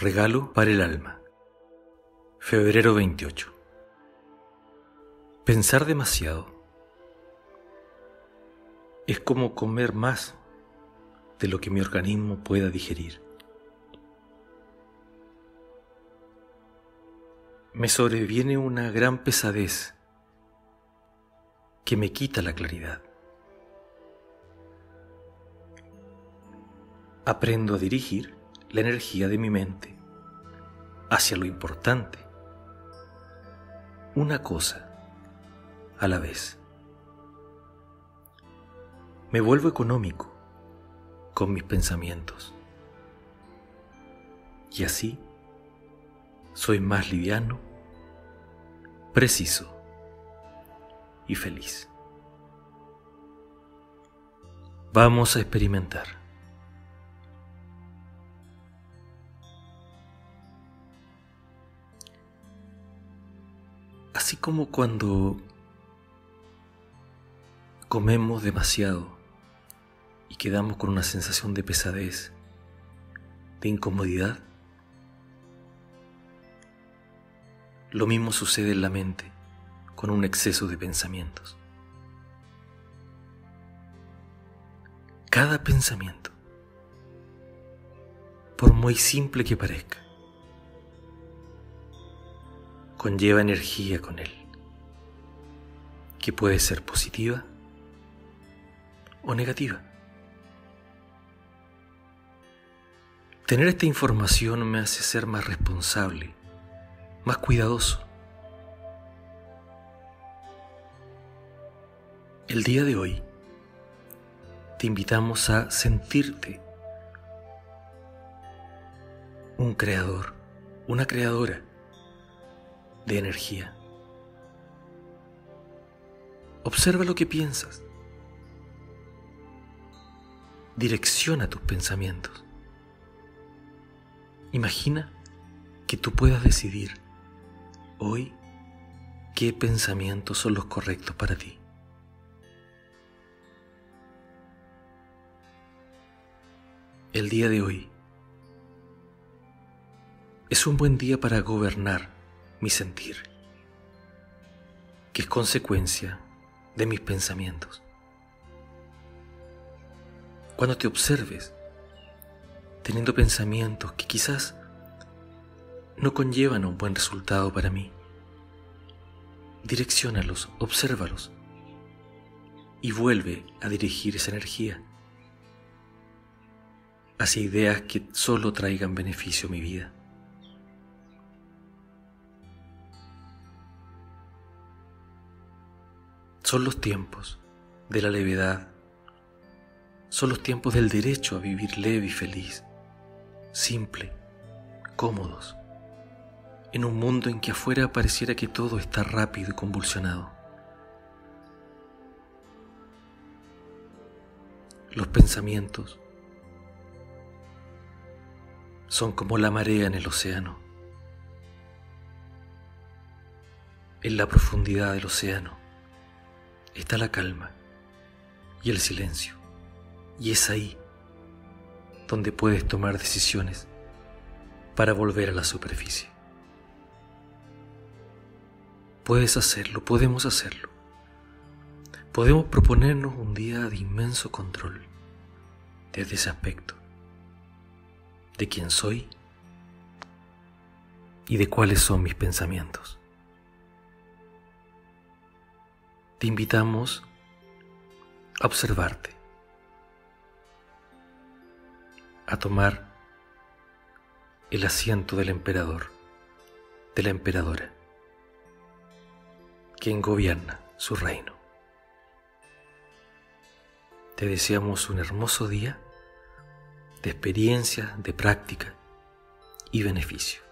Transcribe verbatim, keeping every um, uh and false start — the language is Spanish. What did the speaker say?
Regalo para el alma. febrero veintiocho. Pensar demasiado es como comer más de lo que mi organismo pueda digerir. Me sobreviene una gran pesadez que me quita la claridad. Aprendo a dirigir la energía de mi mente hacia lo importante, una cosa a la vez. Me vuelvo económico con mis pensamientos y así soy más liviano, preciso y feliz. Vamos a experimentar. Así como cuando comemos demasiado y quedamos con una sensación de pesadez, de incomodidad, lo mismo sucede en la mente con un exceso de pensamientos. Cada pensamiento, por muy simple que parezca, conlleva energía con él, que puede ser positiva o negativa. Tener esta información me hace ser más responsable, más cuidadoso. El día de hoy te invitamos a sentirte un creador, una creadora de energía. Observa lo que piensas. Direcciona tus pensamientos. Imagina que tú puedas decidir hoy qué pensamientos son los correctos para ti. El día de hoy es un buen día para gobernar mi sentir, que es consecuencia de mis pensamientos. Cuando te observes teniendo pensamientos que quizás no conllevan un buen resultado para mí, direcciónalos, obsérvalos y vuelve a dirigir esa energía hacia ideas que solo traigan beneficio a mi vida. Son los tiempos de la levedad, son los tiempos del derecho a vivir leve y feliz, simple, cómodos, en un mundo en que afuera pareciera que todo está rápido y convulsionado. Los pensamientos son como la marea en el océano. En la profundidad del océano está la calma y el silencio, y es ahí donde puedes tomar decisiones para volver a la superficie. Puedes hacerlo, podemos hacerlo. Podemos proponernos un día de inmenso control desde ese aspecto, de quién soy y de cuáles son mis pensamientos. Te invitamos a observarte, a tomar el asiento del emperador, de la emperadora, quien gobierna su reino. Te deseamos un hermoso día de experiencia, de práctica y beneficio.